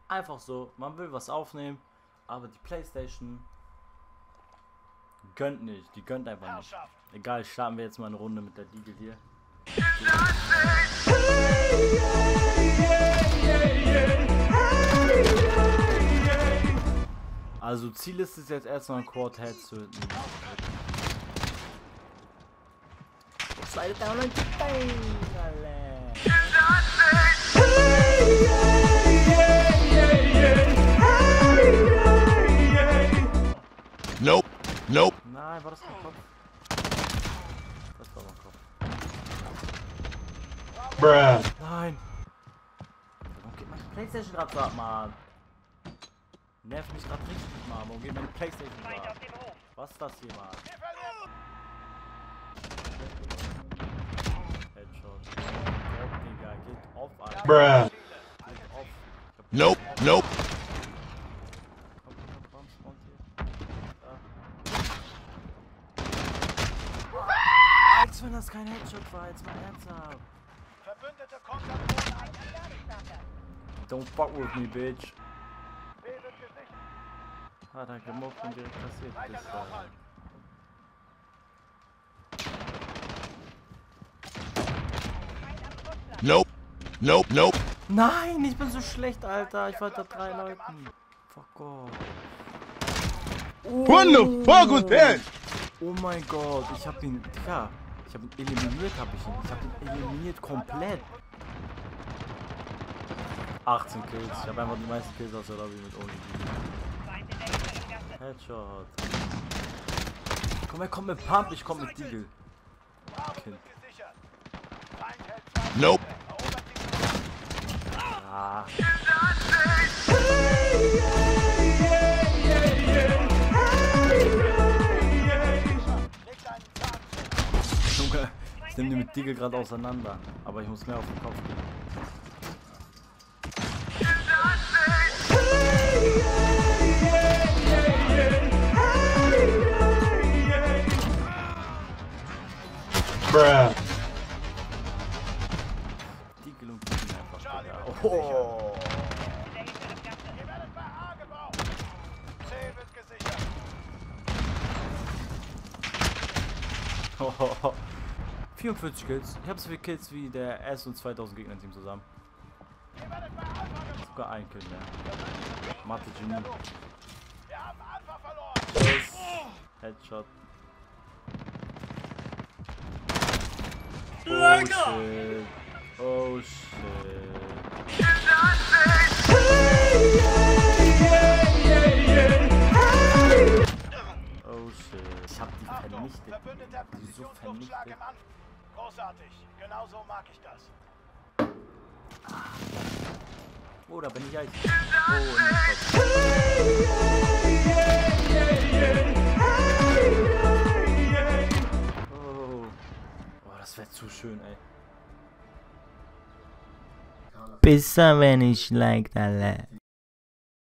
Einfach so, man will was aufnehmen, aber die Playstation gönnt nicht, die gönnt einfach nicht. Egal, starten wir jetzt mal eine Runde mit der Diegel hier. Also Ziel ist es jetzt erstmal ein Quad-Head zu hitten. Slide it down like the Nope, nope. Nein, war das mein Kopf? Das war mein Kopf. Bruh. Nein! Warum geht meine Playstation gerade so ab, Mann? Nervt mich gerade richtig, Mann. Warum geht meine Playstation so ab? Was ist das hier, Mann? Headshot. Oh, Digga, geht auf, Alter. Bruh. Geht auf. Nope, nope. Komm, spawnt hier. Als wenn das kein Headshot war, jetzt mal ernsthaft. Verbündete kommt Don't fuck with me, bitch. Hat er gemobbt und direkt passiert. Das, Nope, nope, nope. Nein, ich bin so schlecht, Alter. Ich war da 3 Leuten. Fuck off. What the fuck was that? Oh mein Gott, ich hab ihn, Digga, ich hab ihn eliminiert, Ich hab ihn eliminiert komplett. 18 Kills, ich hab einfach die meisten Kills aus der Lobby mit Only. Headshot. Komm, er kommt mit Pump, ich komm mit Deagle. Kind. Nope. Ah. Junge, ich nehme die mit Deagle gerade auseinander, aber ich muss mehr auf den Kopf gehen. Bruh. Deagle und Deagle einfach. Digga. Oh. Ihr werdet bei A gebaut. C wird gesichert. Oh. 44 Kills. Ich habe so viele Kills wie der S und 2000 Gegner-Team zusammen. Ihr werdet bei Alpha gebaut. Sogar ein Kill mehr. Mathe Genie. Wir haben Alpha verloren. Tschüss. Headshot. Oh shit. Oh shit. Oh shit. Ich hab die vernichtet. Verbündeter Die so Präzisionsluftschlag vernichtet. im Anflug. Großartig. Genau so mag ich das. Oh, da bin ich eigentlich. Oh, oh. Oh, das wäre zu schön, ey. Besser, wenn ich like, Alter.